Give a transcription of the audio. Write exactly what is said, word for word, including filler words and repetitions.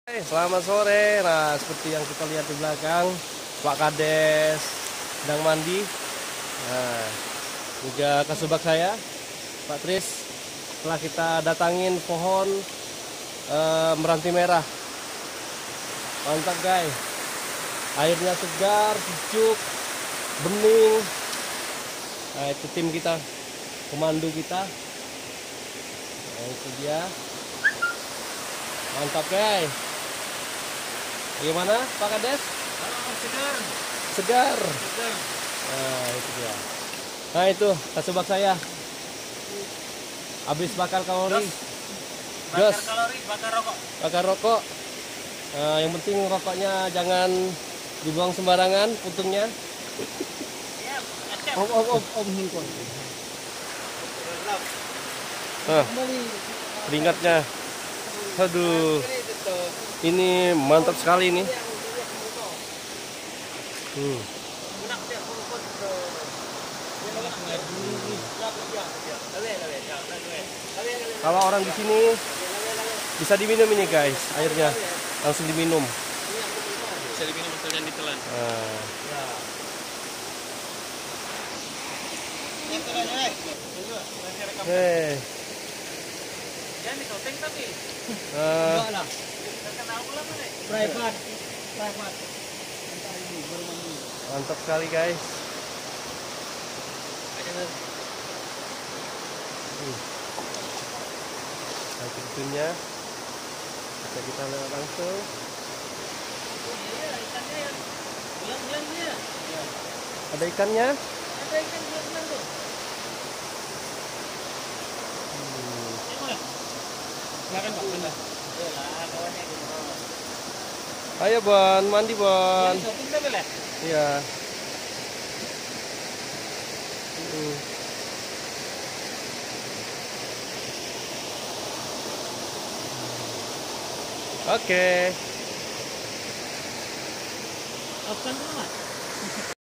Hai, selamat sore. Nah, seperti yang kita lihat di belakang, Pak Kades sedang mandi. Nah, juga kasubag saya, Pak Tris. Setelah kita datangin pohon eh, meranti merah. Mantap, guys. Airnya segar, sejuk, bening. Nah, itu tim kita, pemandu kita. Nah, itu dia. Mantap, guys. Gimana Pak Kades? Oh, segar. Segar. Segar. Nah itu dia. Nah itu kasubag saya. Habis bakar kalori. Bakar Jos. kalori, bakar rokok. Bakar rokok. Nah, yang penting rokoknya jangan dibuang sembarangan, puntungnya. Siap, siap. Om om om om hingkon. Nah, keringatnya. Aduh. Ini mantap sekali ini. Hmm. Kalau orang di sini bisa diminum ini guys, airnya langsung diminum. Bisa diminum asal jangan ditelan. Nah. Hei. Jangan ditopeng tapi. Uh, Enggak lah. Terkenal pula mana? Private. Private. mantap sekali guys. Hmm. Nah, tentunya bisa kita lihat langsung. Iya, ikannya yang bulan-bulan dia. Ada ikannya? Ada ikan bulan-bulan tuh. Hmm. Yang mana? Silakan Pak, anda. Iyalah, kawannya gitu. Ayo Bon, mandi Bon. Ini shopping tapi lah. Iya. Hmm. Oke. Apa nama?